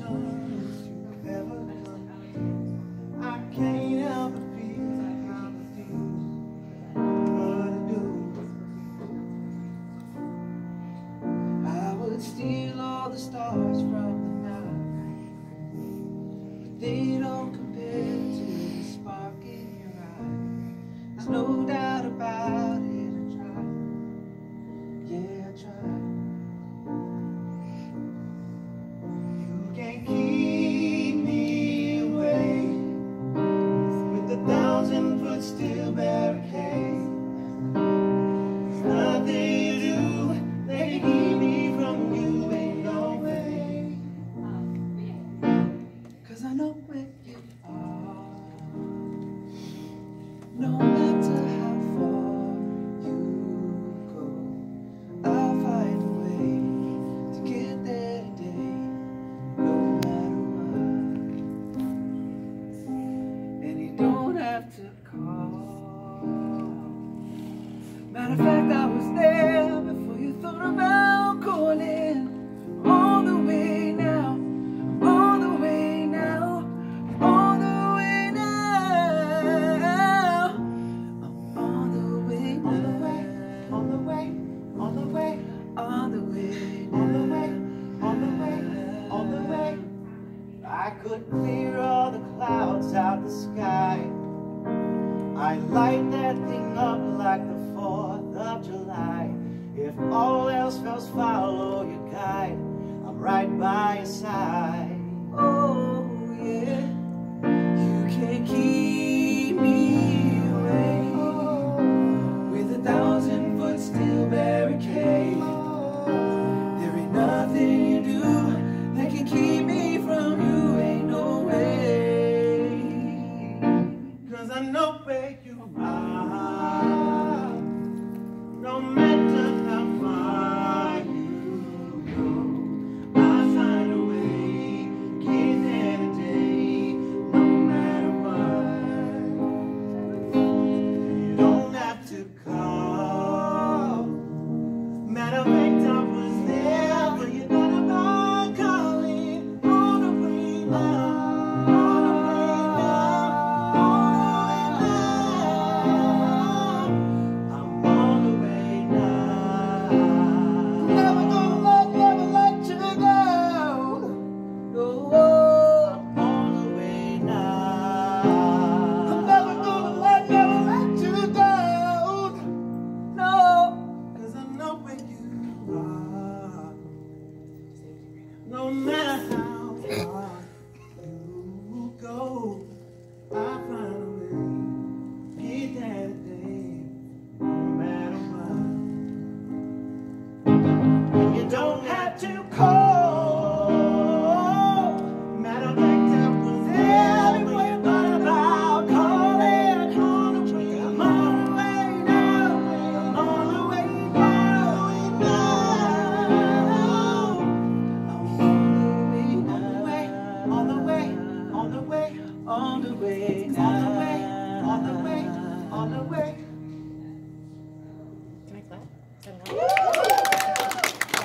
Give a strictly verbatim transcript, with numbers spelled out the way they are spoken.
since you've ever come. I can't help but feel what I do. I would steal all the stars from the night, but they don't compare to the spark in your eye. There's no doubt about it. I tried, yeah, I tried. You can't keep me away with a thousand foot steel barricade. There's nothing you do that can keep me from you, ain't no way. 'Cause I know where you are. No matter how far you go, I'll find a way to get there today, no matter what. And you don't have to call. Matter of fact, I was there before you thought about calling. All the way now, all the way now, all the way now. I'm on the way, on the way, on the way, on the way, on the way, on the way, on the way, on the way. I could clear all the clouds out the sky. I light that thing up like the fourth of July. If all else fails, follow your guide. I'm right by your side. Oh yeah, you can't keep me away with a thousand foot steel barricade. There ain't nothing you do that can keep me from you, ain't no way. 'Cause I know where you are. No matter how far you go, I'll find a way, get there today, no matter what. You don't have to call. Matter of fact, I was there, but you thought about calling. On the way now, on the way now, on the way now. I'm on the way now. Never gonna let, never let you go. No, I'm on the way now. I'm never gonna let, never let you go. No, 'cause I know where you are. No matter how far you go, I'll find a way, get there today, no matter what. And you don't have to call. Matter of fact, I was there before you thought about calling. On the way, I'm on the way now. I'm on the way now. I'm on the way, on the way, on the way, on the way, on the way, on the way, on the way.